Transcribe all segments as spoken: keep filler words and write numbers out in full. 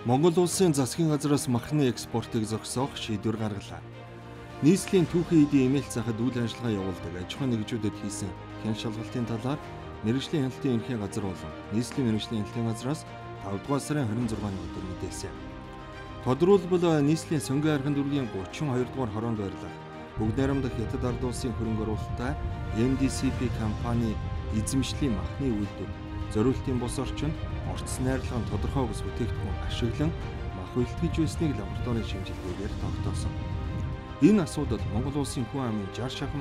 Монгол улсын засгийн газраас махны экспортыг зогсоох шийдвэр гаргалаа. Нийслэлийн түүхийн эдийн эмээлт захад үйл ажиллагаа явуулдаг аж ахуйн нэгжүүдэд хийсэн хэн шалгалтын талаар мэргэжлийн хяналтын ерөнхий газар болон нийслэлийн мэргэжлийн хяналтын газраас тавд дугаар сарын хорин зургааны өдөр мэдээлсэн. Тодорхойлбол нийслэлийн сонгон архын дүргийн гучин хоёр дугаар хороонд байрлах Бүгд найрамдах Хятад ард улсын хөрөнгө оруулалттай эм ди си пи компани эзэмшлийн махны үйлдвэр зориултын бус орчинд орц найрлагын тодорхой бүс бүтээгдэхүүн ашиглан мах үйлдвэрлэжүүлсэнийг лабораторийн шимжилгээгээр тогтоосон. Энэ асуудал Монгол улсын хүн амын жар шахам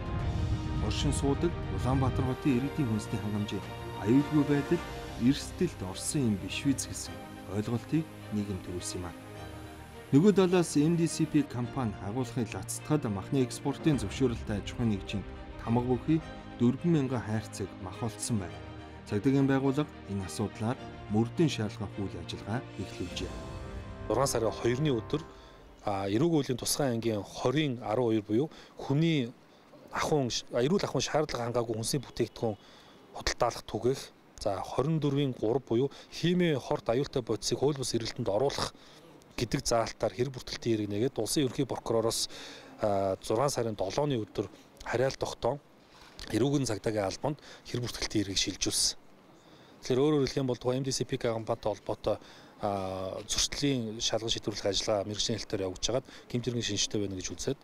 оршин суудаг Улаанбаатар хотын иргэдийн хүнсний хангамжийн аюулгүй байдал эрсдэлд орсон юм биш үү гэсэн ойлголтыг нийгэм төрүүлсэн юм. Нөгөө талаас эм ди си пи компани агуулгын лацтгад махны экспортын зөвшөөрөлтэй аж ахуйн нэгжийн тамга бүхий дөрвөн мянган хайрцаг мах олдсон байна. Цагдаагийн байгууллага энэ асуудлаар мөрдөн шалгах үйл ажиллагаа эхлүүлжээ. зургаан сарын хоёрны өдөр эрүүг уулийн тусгай ангийн хорийн арван хоёр буюу хүний ахуйн эрүүл ахуйн шаардлага хангаагүй хүнсний бүтээгдэхүүн худалдаалах түгээх, за хорин дөрвийн гурав буюу химийн хорт аюултай бодисыг хууль бус эргэлтэнд оруулах гэдэг заалтаар хэр бүртгэлтийн хэрэг нэгээд улсын ерөнхий прокуророос зургаан сарын долооны өдөр хариалт тогтоон эрүүгийн цагдаагийн албанд хэр бүртгэлтийн хэргийг шилжүүлсэн. Тэгэхээр өөрөөр хэлэх юм бол эм ди си пи компанитай холбоотой зөрчлийн шалган шийдвэрлэх ажиллагаа мэргэжлийн хэлтээр явагдаж байгаад гэмт хэргийн шинжтэй байна гэж үзээд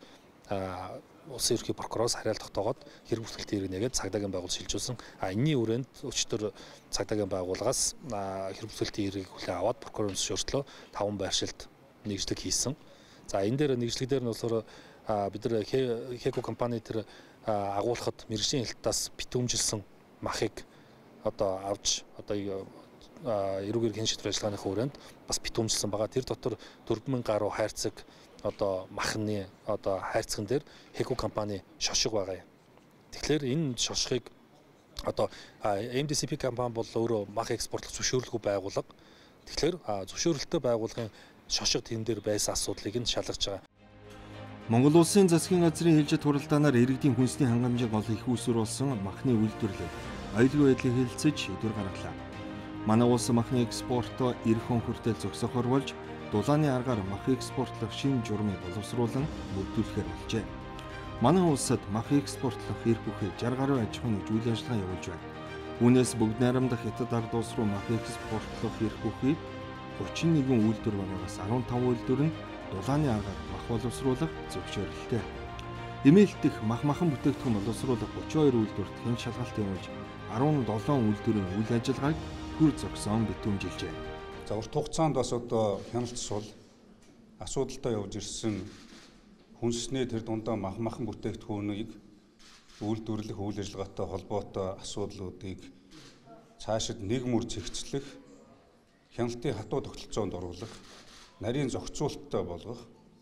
улсын ерөнхий прокуророос хариалт тогтоогоод хэр бүртгэлтийн хэрэг нэгээд цагдаагийн байгууллага шилжүүлсэн. А энэний хүрээнд өчтөр цагдаагийн байгууллагаас хэр бүртгэлтийн хэргийг хүлээн аваад прокурорын зөвшөөрслөө таван байршилд нэгжлэг хийсэн. За энэ дээр нэгжлэг дээр нь болохоор бид нар Хеко компани тэр агуулхад мэргэжлийн хэлтээс битүүмжилсэн махыг одоо авч одоо эрүүгээр хэн шийдвэр ажиллагааны хүрээнд бас битүүмжилсэн байгаа. Тэр дотор дөрвөн мянган гаруй хайрцаг одоо махны одоо хайрцаган дээр Хеко компани шошго байгаа юм. Тэгэхээр энэ шошгыг одоо эм ди си пи компани бол өөрөө мах экспортлох зөвшөөрлөгүй байгууллага. Тэгэхээр зөвшөөрөлттэй байгууллагын шошго тэн дээр байсан асуудлыг нь шалгаж байгаа. Монгол улсын засгийн газрын хэлжид хуралдаанаар иргэдийн хүнсний хангамжийг олох их усүр болсон махны үйлдвэрлэл аюулгүй байдлыг хэлэлцэж шийдвэр гаргалаа. Манай улс махны экспортоо эх хонхортой зогсохоор болж дулааны аргаар мах экспортлох шинэ журмыг боловсруулан бүрдүүлэхээр болжээ. Манай улсад мах экспортлох эрх бүхий шарх гаруй аж ахуйн нэгж үйл ажиллагаа явуулж байна. Үүнээс бүгд найрамдах Хятад ард улс руу мах экспортлох эрх бүхий гучин нэгэн үйлдвэр байгаагаас арван таван үйлдвэр нь дулааны аргаар мах боловсруулах зөвшөөрөлтэй. Эмээлт дэх мах махан бүтээгдэхүүн боловсруулах гучин хоёр үйлдвэрт хэн шалгалт явуулж арван долоон үйлдвэрийн үйл ажиллагааг хүр зогсоон битүүмжилжээ. За урт хугацаанд бас одоо хяналт сул асуудалтай явж ирсэн хүнсний тэр дундаа мах махан бүтээгдэхүүнийг үйлдвэрлэх үйл ажиллагаатай холбоотой асуудлуудыг цаашид нэг мөр зэгцлэх, хяналтын хатуу тогтолцоонд оруулах, нарийн зохицуулттай болгох,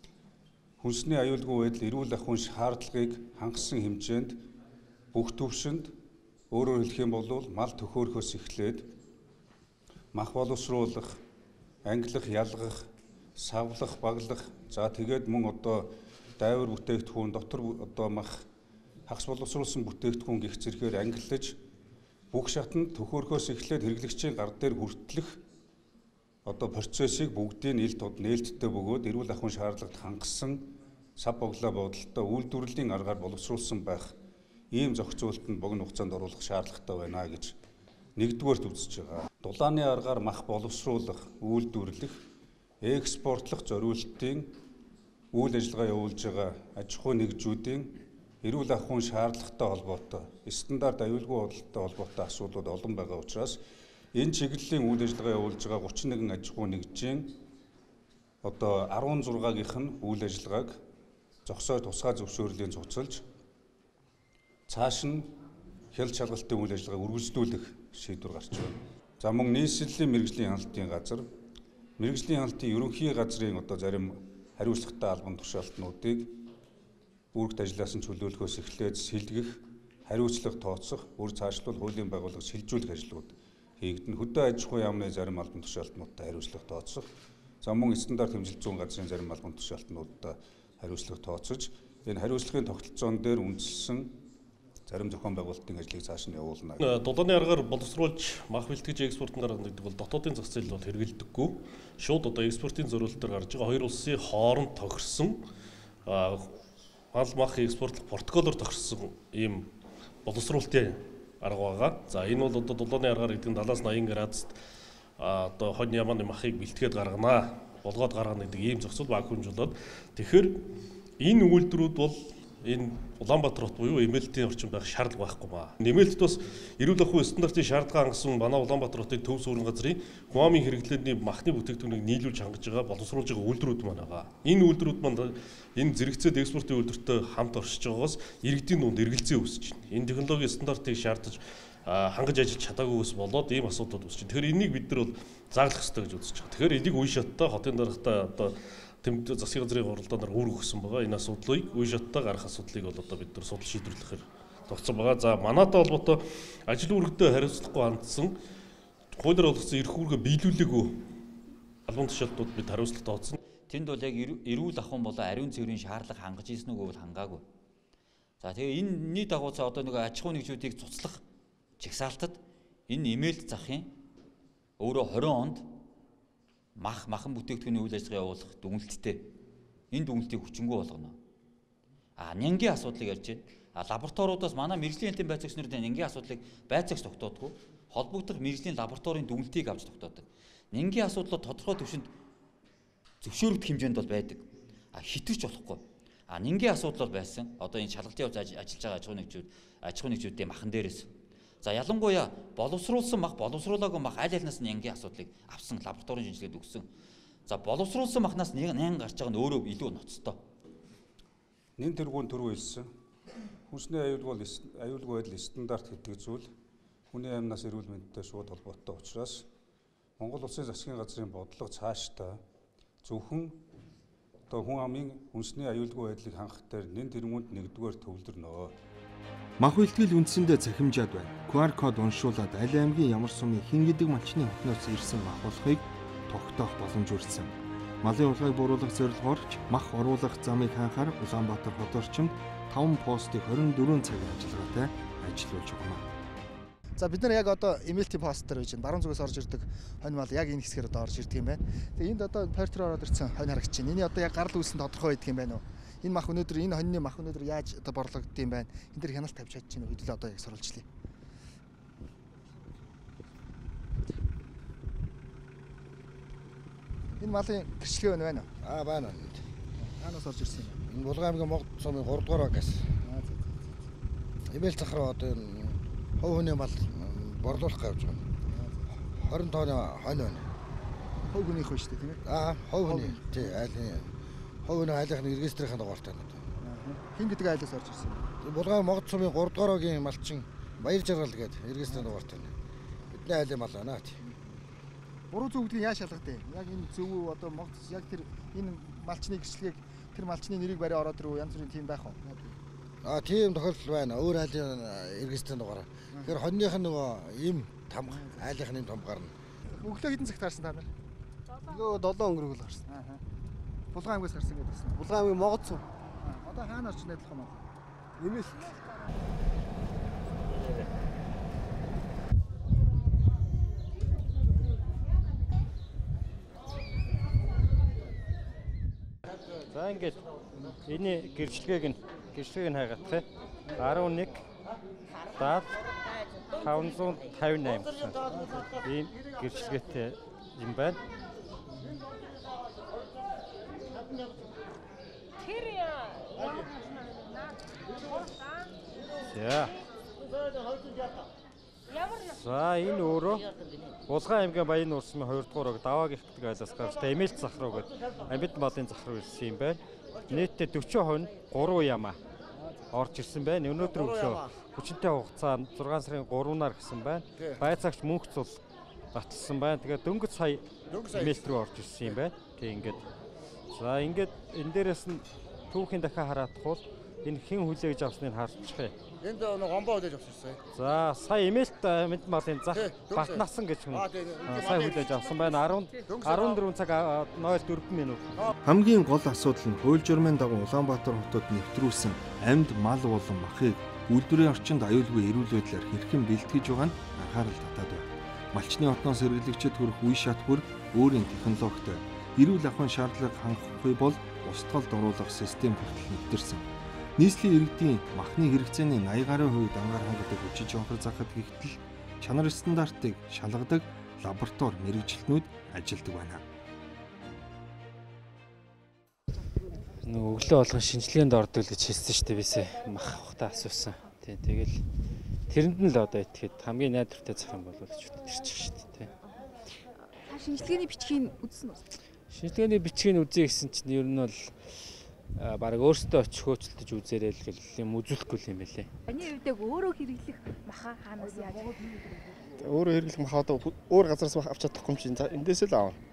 хүнсний аюулгүй байдал эрүүл ахуйн шаардлагыг хангасан хэмжээнд бүх төвшөнд өөрөөр хэлэх юм бол мал төхөөрөхөөс эхлээд мах боловсруулах, ангилах, ялгах, савлах, баглах, за тэгээд мөн одоо дайвар бүтээгдэхүүн дотор одоо мах хагас боловсруулсан бүтээгдэхүүн гих зэргээр ангиллаж бүх шатанд төхөөрөхөөс эхлээд хэрэглэгчийн гар дээр хүртэлх одоо процессыг бүгдийг ил тод нээлттэй бөгөөд эрүүл ахуйн шаардлагад хангасан сав боглоо бодолтой үйлдвэрлэлийн аргаар боловсруулсан байх ийм зохицуултанд богино хугацаанд оруулах шаардлагатай байна гэж нэгдүгээрт үзэж байгаа. Дулааны аргаар мах боловсруулах, үйлдвэрлэх, экспортлох зориултын үйл ажиллагаа явуулж байгаа аж ахуйн нэгжүүдийн эрүүл ахуйн шаардлагатай холбоотой, стандарт аюулгүй бодолтой холбоотой асуудлууд олон байгаа учраас энэ чиглэлийн үйл ажиллагаа явуулж байгаа гучин нэгэн аж ахуйн нэгжийн одоо арван зургаагийнх нь үйл ажиллагааг зогсоо тусгай зөвшөөрлийн цуцалж цааш нь хяналт шалгалтын үйл ажиллагааг үргэлжлүүлэх шийдвэр гарч байна. За мөн нийслэлийн мэргэжлийн хяналтын газар, мэргэжлийн хяналтын ерөнхий газрын одоо зарим хариуцлагатай албан тушаалтнуудыг үүрэгт ажилласан чөлөөлөхөөс эхлээд сэлгэх, хариуцлага тооцох, бүр цаашлуул хуулийн байгууллага шилжүүлэх ажлууд хийгдэн. Хөдөө аж ахуйн яамны зарим албан тушаалтнуудтай хариуцлага тооцох, за мөн стандарт хэмжил зүүн газрын зарим албан тушаалтнуудтай хариуцлага тооцож, энэ хариуцлагын тогтолцоон дээр үндэслэн зарим зохион байгуулалтын ажлыг цааш нь явуулна. Дулааны аргаар боловсруулж мах бэлтгэж экспортын гаргана гэдэг бол дотоодын зах зээл бол хэрэгэлдэггүй. Шууд одоо экспортын зорилтоор гарч байгаа хоёр улсын хооронд тохирсон мал мах экспортлох протоколоор тохирсон ийм боловсруулалтын арга байгаа. За энэ бол одоо дулааны аргаар гэдэг нь дадлаас наян градуст одоо хонь ямааны махыг бэлтгээд гарганаа, болгоод гаргана гэдэг ийм зохицол багхүнжүүлээд тэгэхээр энэ үйлдвэрүүд бол энэ Улаанбаатар хот буюу эмээлтийн орчин байх шаардлага байхгүй маа. Нэмэлтд бас эрүүл ахуйн стандартын шаардлага хангасан манай Улаанбаатар хотын төв суурин газрын Гуамын хэрэглээний махны бүтээгдэхүүнийг нийлүүлж хангаж байгаа боловсруулж байгаа үйлдвэрүүд маань байгаа. Энэ үйлдвэрүүд маань энэ зэрэгцээд экспортын үйлдвэртэй хамт оршиж байгаагаас иргэдийн дунд эргэлзээ үүсэж байна. Энэ технологийн стандартыг шаардаж хангаж ажиллаж чадаагүйгээс болоод ийм асуудал үүсэж байна. Тэгэхээр энийг бид нар бол зааглах хэрэгтэй гэж үзэж байгаа. Тэгэхээр энийг үе шаттай хотын даргатай одоо тэмдэг засгийн газрын хуралдаанаар үүр өгсөн байгаа. Энэ асуудлыг үе шаттай гарах асуудлыг бол одоо бид нар судал шийдвэрлэхээр тогтсон байгаа. За манайтай холбоотой ажил үүрэгтэй хариуцлагагүй хандсан хуулиар болгосон эрх үүргээ биелүүлээгүй албан тушаалтууд бид хариуцлага тооцсон. Тэнд бол яг эрүүл ахуйн болон ариун цэврийн шаардлага хангаж ийсэн үгүй бол хангаагүй. За тэгээ энэний дагуу цаа одоо нэг аж ахуй нэгжүүдийг цуцлах жагсаалтад энэ эмээлт захын өөрөө хорин онд мах махан бүтээгдэхүүний үйл ажиллагаа явуулах дүгнэлттэй энэ дүгнэлтийг хүчингү болгоно. А нянгийн асуудлыг ярьж байна. А лабораториудаас манай мэрэгжлийн хэлтийн байцаагч нарт нянгийн асуудлыг байцаагч тогтоодгүй, холбогдох мэрэгжлийн лабораторийн дүгнэлтийг авч тогтоодог. Нянгийн асуудлууд тодорхой түвшинд зөвшөөрөгдөх хэмжээнд бол байдаг. А хитэрч болохгүй. А нянгийн асуудал бол байсан. Одоо энэ шалгалтын явц ажиллаж байгаа аж ахуй нэгжүүд, аж ахуй нэгжүүдийн махан дээрээс. За ялангуяа боловсруулсан мах, боловсруулаагүй мах аль алинаас нь нянгийн асуудлыг авсан лабораторийн шинжилгээд өгсөн. За боловсруулсан махнаас нян гарч байгаа нь өөрөө илүү ноцтой. Нэн тэргуун түрүү хэлсэн. Хүнсний аюулгүй аюулгүй байдал стандарт гэдэг зүйл хүний амнаас эрүүл мэндтэй шууд холбоотой учраас Монгол Улсын засгийн газрын бодлого цаашдаа зөвхөн одоо хүн амын хүнсний аюулгүй байдлыг хангах дээр нэн тэргуунд нэгдүгээр төвлөрнө. Мах бэлтгэл үндсэндээ цахимжаад байна. ку ар код уншуулад аль аймгийн ямар сумын хин гэдэг малчны хотноос ирсэн мах болохыг тогтоох боломж хүрсэн. Малын урлагийг бууруулах зорилгоорч мах оруулах замыг хаанхаар Улаанбаатар хот орчимд таван постыг хорин дөрвөн цагийн ажиллагаатай ажиллуулж байгаа юм. За бид нар яг одоо эмээлтийн пост дээр байж байна. Баруун зүгээс орж ирдэг хонь мал яг энэ хэсгээр одоо орж ирдэг юм байна. Тэгээ энд одоо портер ороод ирсэн хонь харагч чинь. Эний одоо яг гарал үүсэн тодорхой байдаг юм байна уу? Энэ мах өнөөдөр энэ хоньны мах өнөөдөр яаж одоо борлогдсон юм байна? Энд дэр хяналт тавьж чадчих чинь хэдүүлээ одоо яг сурвалжлаа. Энэ малын гэрчлэгээ байна уу? Аа байна. Хаанаас орж ирсэн юм бэ? Энэ Булган аймгийн Могд сумын гурав дугаар багаас. Аа за за. Эмээл захраа одоо энэ хов хүний мал борлуулах гэж байгаа. хорин тонны хонь байна. Хов хүний хөө шүү дээ тийм ээ? Аа, хов хүний. Тий, айлын. Хов хүний айлын регистрийн дугаартай байна. Хин гэдэг айлаас орж ирсэн юм. Булган Могд сумын гурав дугаар багийн малчин Баяр Жаргал гэдэг регистрийн дугаартай байна. Бидний айлын мал байна тий. Буруу зөв гэдгийг яаж шалгадаг вэ? Яг энэ зөв үү одоо Могд яг тэр энэ малчны гэрчлэгийг тэр малчны нэрийг барай ороод ирүү янз бүрийн тийм байх уу? Аа тийм тохиолдол байна. Өөр айлын регистрийн дугаараа. Тэгэхээр хоньных нь нөгөө им там айлынх нь им там гарна. Өглөө хэдэн цагт харсан та нар? Өглөө долоон өнгөрөг л харсан. Аа. Булган аймгаас харсан гэдэг байна. Булган аймгийн Могд сум. Одоо хаана очиж найдлах юм бэ? Нэмэлт. За ингээд энэ гэрчлэгийг нь гэрчлэгийг нь хайгаадах арван нэг даад таван зуун тавин восемь ийм гэрчлэгээтэй юм байна. За. За энэ өөрөө Булган аймгийн Баян нуур сумын хоёр дугаар даваа гихдэг айлаас гарч эмээлт захруу гэдэг амьд малын захруу ирсэн юм байна. Нийтдээ дөрвөн хонь гурван ямаа орж ирсэн байна. Өнөөдөр өглөө хүчинтэй хугацаанд зургаан сарын гуравнаар гэсэн байна. Байцаагч мөнх цул баталсан байна. Тэгээд дөнгөж сая эмээлт рүү орж ирсэн юм байна. Тэг ингээд. За ингээд энэ дээрээс нь түүхийн дахиад хараадах бол Энэ хэн хүлээж авсныг харчих юм. Энд нэг гомбоо хүлээж авсан. За сая эмээлт мэд малын зах Балтнасан гэж хүн сая хүлээж авсан байна. арван дөрвөн цаг ноёл дөрвөн минут. Хамгийн гол асуудал нь хууль журмын дагуу Улаанбаатар хотод нэвтрүүлсэн амьд мал болон махыг үйлдвэрийн орчинд аюулгүй эрүүл байдлаар хэрхэн бэлтгэж байгаа нь анхаарал татаад байна. Малчны хотноос хэрэглэгчид хүрэх үе шат бүр өөрийн технологитой эрүүл ахуйн шаардлага хангахгүй бол устгалд оруулах систем хүртэл нэвтэрсэн. Нийслэлийн иргэдийн махны хэрэгцээний наяа гаруй хувийг ангаар хангадаг хүчит жонхор захад гихтэл чанар стандартыг шалгадаг лаборатори мэрэгжилтнүүд ажилладаг байна. Нөгөө өглөө болгон шинжилгээнд ордог л гэж хэлсэн шүү дээ бисээ мах ухтаа асуусан. Тий тэгэл тэрэнд нь л одоо итгэхэд хамгийн найдвартай зах юм бол гэж бодчих шүү дээ тий. Та шинжилгээний бичгийг үзсэн үү? Шинжилгээний бичгийг үзье гэсэн чинь ер нь бол бараг өөртөө очих хөөцөлдөж үзээрэй л гэл юм үзүүлэхгүй юм байлээ. Таны хувьд яг өөрөө хэрэглэх маха хаанаас яаж? Өөрөө хэрэглэх маха одоо өөр газараас авч чадахгүй юм чинь эндээс л аав.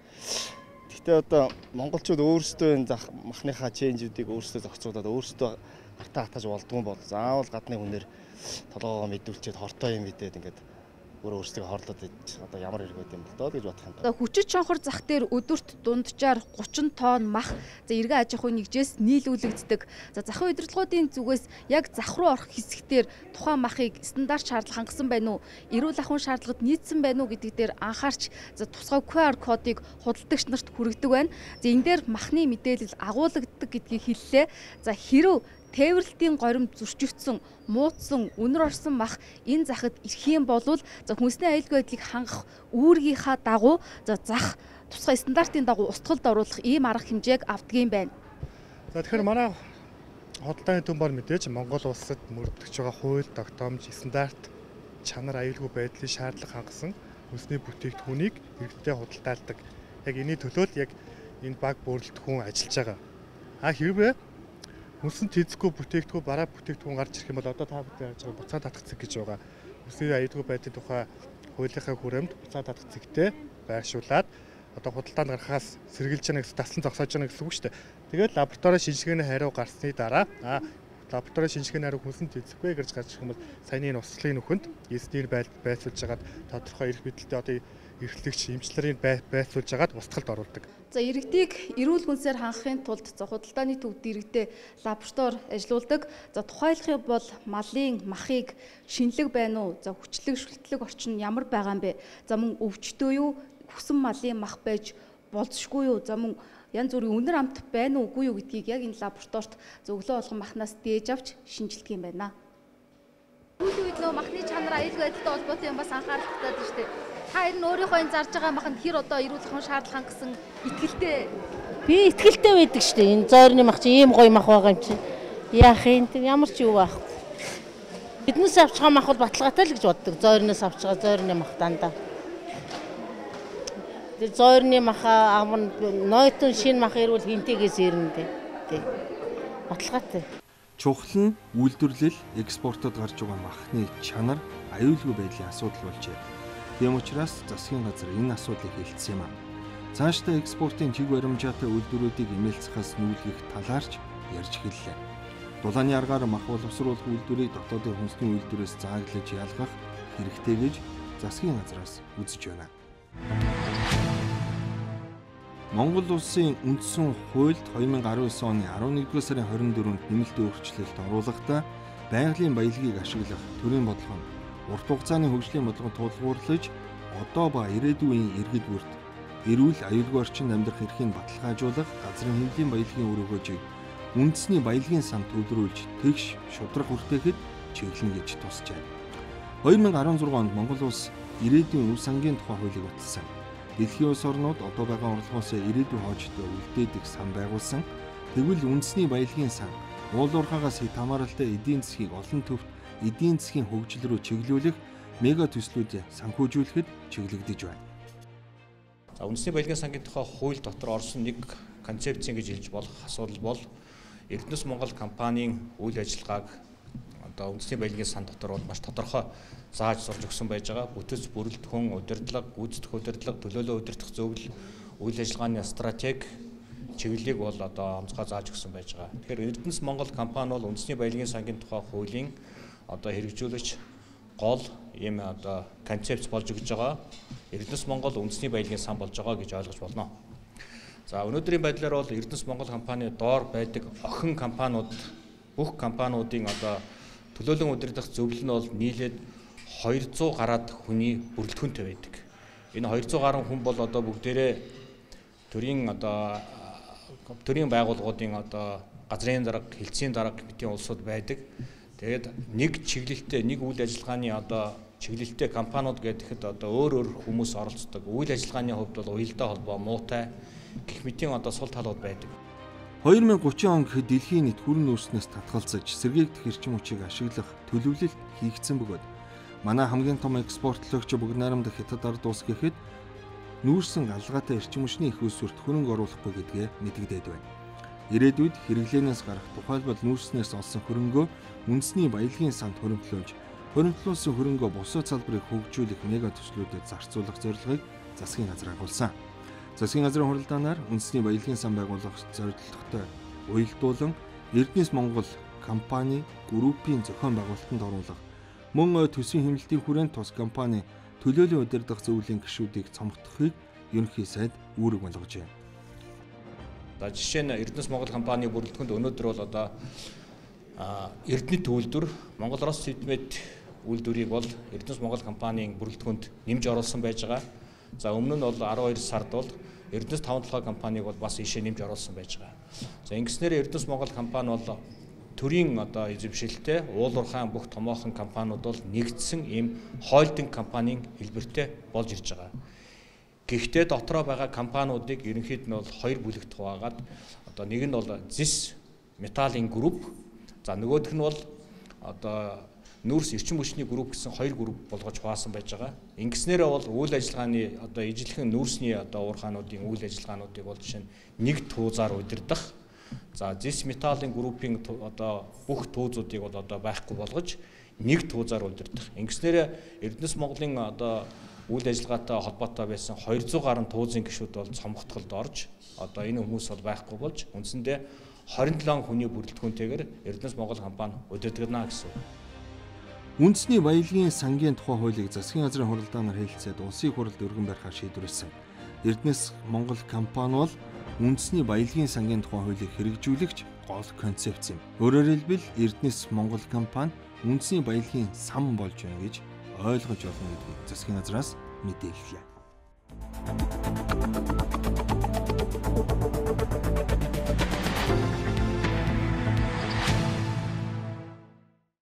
Гэхдээ одоо монголчууд өөрсдөө энэ зах махныхаа ченжүүдийг өөрсдөө зохицуулаад өөрсдөө артаа хатаж болдгоо бол заавал гадны хүнээр толгоогоо мэдүүлчихэд хортой юм мэдээд ингээд өөрөө өөрсдөө хорлоод одоо ямар хэрэг байд юм бол доо гэж бодох юм. Одоо хүчит чонхор зах дээр өдөрт дунджаар гучин тонн мах за эргэн аж ахуйн нэгжээс нийлүүлэгддэг. За захын удирдлагуудын зүгээс яг зах руу орох хэсгээр тухайн махыг стандарт шаардлага хангасан байна уу? Эрүүл ахуйн шаардлагад нийцсэн байна уу гэдэг дээр анхаарч за тусгай ку ар кодыг худалдагч нарт хүргэдэг байна. За энэ дээр махны мэдээлэл агуулгаддаг гэдгийг хэллээ. За хэрэв тээвэрлэлтийн горимд зөрчигдсөн, муутсан, үнэр орсон мах энэ захад ирэх юм бол за хүнсний аюулгүй байдлыг хангах үүргийнхаа дагуу за зах тусгай стандартын дагуу устгалд оруулах ийм арга хэмжээг авдгийм байна. За тэгэхээр манай худалдааны төв бол мэдээж Монгол улсад мөрдөгч байгаа хууль, тогтоомж, стандарт, чанар аюулгүй байдлын шаардлага хангасан хүнсний бүтээгдэхүүнийг иргэдэд худалдаалдаг. Яг энэний төлөө л яг энэ баг бүрэлдэхүүн ажиллаж байгаа. А хэрвээ хүнсэнд хийцгүй бүтээгдэхүүн бараа бүтээгдэхүүн гарч ирэх юм бол одоо та бүхэн яаж байгаа буцаа татах цэг гэж байгаа. Хүнсний аюулгүй байдлын тухай хуулийнхаа хүрээнд буцаа татах цэгтэй байршуулад одоо худалдаанд гарахаас сэргийлж яана гэсэн таслан зогсоож яана гэсэн үг шүү дээ. Тэгээд лабораторийн шинжилгээний хариу гарсны дараа а лабораторийн шинжилгээний хариу хүнсэнд хийцэхгүй гэж гарч ирэх юм бол саяны услын нөхөнд эсдээр байцуулж хагаад тодорхой эрх мэдэлтэй одоо эрхлэгч эмчлэрийн байцуулж хагаад устгалд оруулдаг. За иргэдийг эрүүл хүнсээр хангахын тулд за худалдааны төвд иргэдэд лаборатори ажилуулдаг. За тухайлах бол малын махыг шинэлэг байна уу? За хүчлэг шүлтлэг орчин ямар байгаа юм бэ? За мөн өвчтөө юу? Хүсэн малын мах байж болзошгүй юу? За мөн янз бүрийн үнэр амт байна уу? Үгүй юу гэдгийг яг энэ лабораторид за өглөө болгон махнаас дээж авч шинжилдэг юм байна. Үгүй үед нөө махны чанар аюулгүй байдалтай холбоотой юм бас анхаарал татаад шүү дээ. Та ер нь өөрийнхөө энэ зарж байгаа маханд хэр одоо эрүүл ахуйн шаардлага гэсэн итгэлтэй. Би итгэлтэй байдаг шүү дээ. Энэ зойрны мах чинь ийм гоё мах байгаа юм чинь. Яах юм те ямар ч юу байхгүй. Биднээс авч байгаа мах бол баталгаатай л гэж боддог. Зойрноос авч байгаа зойрны мах дандаа. Тэр зойрны маха аман нойтон шинэ мах ирвэл хинтээс ирнэ те. Баталгаатай. Чухал нь үйлдвэрлэл, экспортод гарч байгаа махны чанар аюулгүй байдлын асуудал болжээ. Тийм учраас засгийн газар энэ асуудлыг хэлсэн юм аа. Цаашдаа экспортын чиг баримжаатай үйлдвэрүүдийг эмээлцэхээс нүүлгэх талаарч ярьж хэллээ. Дулааны аргаар мах боловсруулах үйлдвэрийг дотоодын хүнсний үйлдвэрээс зааглаж ялгах хэрэгтэй гэж засгийн газраас үзэж байна. Монгол улсын үндсэн хуульд две тысячи десять оны elevenduгаар сарын twenty-fourнд нэмэлт өөрчлөлт оруулахдаа байгалийн баялагийг ашиглах төрийн бодлого нь урт хугацааны хөгжлийн бодлогод тулгуурлаж одоо ба ирээдүйн иргэд бүрт эрүүл аюулгүй орчинд амьдрах эрхийг баталгаажуулах газрын хэмжээний баялагын үр өгөөжийг үндэсний баялагын сан төлрүүлж тэгш шудраг хүртээхэд чиглэнэ гэж тусчээ. two thousand sixteen онд Монгол улс ирээдүйн үе сангийн тухай хуулийг баталсан. Дэлхийн улс орнууд одоо байгаа орлогоос ирээдүйн хоочтой үлдээдэг сан байгуулсан. Тэгвэл үндэсний баялагын сан уул уурхаагаас хэд хамааралтай эдийн засгийг олон төвд эдийн засгийн хөгжил рүү чиглүүлэх мега төслүүд санхүүжүүлэхэд чиглэгдэж байна. За үндэсний баялагын сангийн тухай хууль дотор орсон нэг концепцийн гэж хэлж болох асуудал бол Эрдэнэс Монгол компанийн үйл ажиллагааг одоо үндэсний баялагын сан дотор бол маш тодорхой зааж сурж өгсөн байж байгаа. Бүтэц бүрэлдэхүүн, удирдлага, гүйцэтгэх удирдлага, төлөөлөө удирдах зөвлөл, үйл ажиллагааны стратеги, чиглэлийг бол одоо онцгой зааж өгсөн байж байгаа. Тэгэхээр Эрдэнэс Монгол компани бол үндэсний баялагын сангийн тухай хуулийн одоо хэрэгжүүлэгч гол ийм одоо концепц болж өгж байгаа. Эрдэнэс Монгол үндэсний баялагын сан болж байгаа гэж ойлгож болно. За өнөөдрийн байдлаар бол Эрдэнэс Монгол компани доор байдаг охин компаниуд бүх компаниудын одоо төлөөлөн удирдах зөвлөл нь бол нийлээд хоёр зуун гараад хүний бүрэлдэхүүнтэй байдаг. Энэ хоёр зуун гаруй хүн бол одоо бүгдээрээ төрийн одоо төрийн байгууллагуудын одоо газрын дарга, хэлтсийн дарга гэмтийн улсууд байдаг. Тэгээд нэг чиглэлтэй, нэг үйл ажиллагааны одоо чиглэлтэй компаниуд гэхэд одоо өөр өөр хүмүүс оролцдог. Үйл ажиллагааны хувьд бол уялдаа холбоо, муутай гэх мэтийн одоо сул талууд байдаг. хоёр мянга гучин он гэхэд дэлхийн нийт хүрэн нүүрснээс татгалзаж сэргээгдэх эрчим хүчийг ашиглах төлөвлөлт хийгдсэн бөгөөд манай хамгийн том экспортлогч Бүгд найрамдах Хятад ард улс гэхэд нүүрсэн алгаатай эрчим хүчний их өсвөрт хөрөнгө оруулахгүй гэдгээ мэдэгдээд байна. Ирээдүйд хэрэглээнээс гарах тухайлбал нүүрснээс олсон хөрөнгөө үндэсний баялагын санд хөрөнгөлүүлж, хөрөнгөлүүлсэн хөрөнгөө бусад салбарыг хөгжүүлэх мега төслүүдэд зарцуулах зорилгыг засгийн газар агуулсан. Засгийн газрын хуралдаанаар үндэсний баялагын сан байгуулах зорилготой уялдуулан Эрдэнэс Монгол компани группийн зохион байгуулалтанд оруулах, мөн төсвийн хэмнэлтийн хүрээнд тус компани төлөөллийн удирдах зөвлөлийн гишүүдийг цомгдохыг ерөнхий сайд үүрэг болгожээ. За жишээ нь Эрдэнэс Монгол компани бүрэлдэхүүнд өнөөдөр бол одоо Эрдэнэт үйлдвэр Монгол Рос Сэдмэд үйлдвэрийг бол Эрдэнэс Монгол компанийн бүрэлдэхүүнд нэмж оруулсан байж байгаа. За өмнө нь бол арван хоёр сард бол Эрдэнэс таван толгой компаниг бол бас ишээ нэмж оруулсан байж байгаа. За ингэснээр Эрдэнэс Монгол компани бол төрийн одоо эзэмшилтэй уулуурхаан бүх томоохон компаниуд бол нэгдсэн ийм холдинг компанийн хэлбэртэй болж ирж байгаа. Гэхдээ дотроо байгаа компаниудыг ерөнхийд нь бол хоёр бүлэгт хуваагаад одоо нэг нь бол зис металлын групп, за нөгөөх нь бол одоо нүүрс эрчим хүчний групп гэсэн хоёр групп болгож хуваасан байж байгаа. Ингэснээр бол үйл ажиллагааны одоо ижилхэн нүүрсний одоо уурхаануудын үйл ажиллагаануудыг бол жишээ нь нэг туузаар удирдах. За зис металлын группийн одоо бүх туузуудыг бол одоо байхгүй болгож нэг туузаар удирдах. Ингэснээр Эрдэнэс Монголын одоо үйл ажиллагаатай холбоотой байсан хоёр зуун гаруй туузын гишүүд бол цомгтголд орж одоо энэ хүмүүс бол байхгүй болж үндсэндээ хорин долоон хүний бүрэлдэхүүнтэйгээр Эрдэнэс Монгол компани удирдагна гэсэн. Үндэсний баялагын сангийн тухай хуулийг засгийн газрын хуралдаанаар хэлэлцээд улсын хурлд өргөн барихаар шийдвэрлэсэн. Эрдэнэс Монгол компани бол үндэсний баялагын сангийн тухай хуулийг хэрэгжүүлэгч гол концепц юм. Өөрөөр хэлбэл Эрдэнэс Монгол компани үндэсний баялагын сан болж байна гэж ойлгож болно гэдгийг засгийн газраас мэдээллээ.